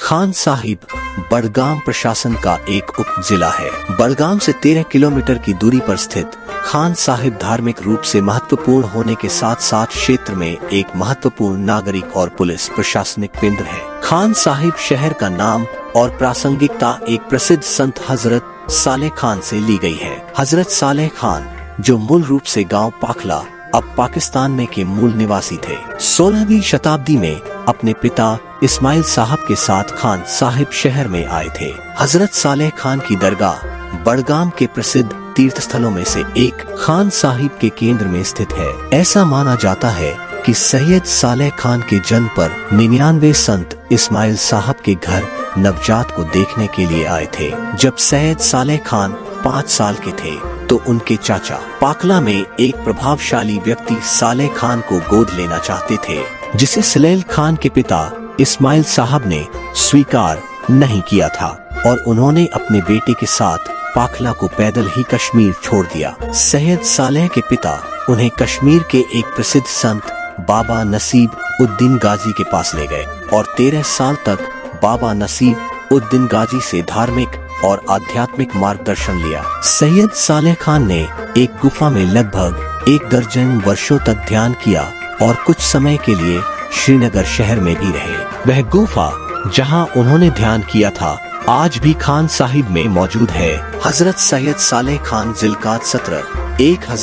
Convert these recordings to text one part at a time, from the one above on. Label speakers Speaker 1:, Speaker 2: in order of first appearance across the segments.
Speaker 1: खान साहिब बडगाम प्रशासन का एक उप जिला है। बडगाम से 13 किलोमीटर की दूरी पर स्थित खान साहिब धार्मिक रूप से महत्वपूर्ण होने के साथ साथ क्षेत्र में एक महत्वपूर्ण नागरिक और पुलिस प्रशासनिक केंद्र है। खान साहिब शहर का नाम और प्रासंगिकता एक प्रसिद्ध संत हजरत सालेह खान से ली गई है। हजरत सालेह खान जो मूल रूप से गांव पाखला अब पाकिस्तान में के मूल निवासी थे। 16वीं शताब्दी में अपने पिता इस्माइल साहब के साथ खान साहिब शहर में आए थे। हजरत सालेह खान की दरगाह बडगाम के प्रसिद्ध तीर्थ स्थलों में से एक खान साहिब के केंद्र में स्थित है। ऐसा माना जाता है कि सैयद सालेह खान के जन्म पर 99 संत इस्माइल साहब के घर नवजात को देखने के लिए आए थे। जब सैयद सालेह खान 5 साल के थे तो उनके चाचा पाकला में एक प्रभावशाली व्यक्ति सालेह खान को गोद लेना चाहते थे, जिसे सलेल खान के पिता इस्माइल साहब ने स्वीकार नहीं किया था और उन्होंने अपने बेटे के साथ पाखला को पैदल ही कश्मीर छोड़ दिया। सैयद सालेह के पिता उन्हें कश्मीर के एक प्रसिद्ध संत बाबा नसीब उद्दीन गाजी के पास ले गए और 13 साल तक बाबा नसीब उद्दीन गाजी से धार्मिक और आध्यात्मिक मार्गदर्शन लिया। सैयद सालेह खान ने एक गुफा में लगभग 1 दर्जन वर्षों तक ध्यान किया और कुछ समय के लिए श्रीनगर शहर में भी रहे। वह गुफा जहां उन्होंने ध्यान किया था आज भी खान साहिब में मौजूद है। हजरत सैयद सालेह खान जिलकात 17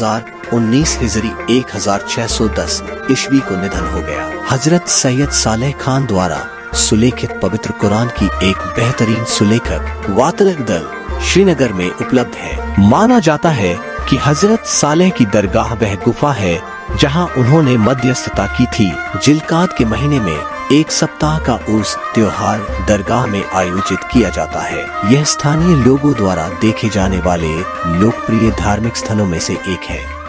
Speaker 1: 1019 हिजरी 1610 ईस्वी को निधन हो गया। हजरत सैयद सालेह खान द्वारा सुलेखित पवित्र कुरान की एक बेहतरीन सुलेखक वातलक दल श्रीनगर में उपलब्ध है। माना जाता है कि हजरत सालेह की दरगाह वह गुफा है जहां उन्होंने मध्यस्थता की थी। जिलकात के महीने में 1 सप्ताह का उर्स त्योहार दरगाह में आयोजित किया जाता है। यह स्थानीय लोगों द्वारा देखे जाने वाले लोकप्रिय धार्मिक स्थलों में से एक है।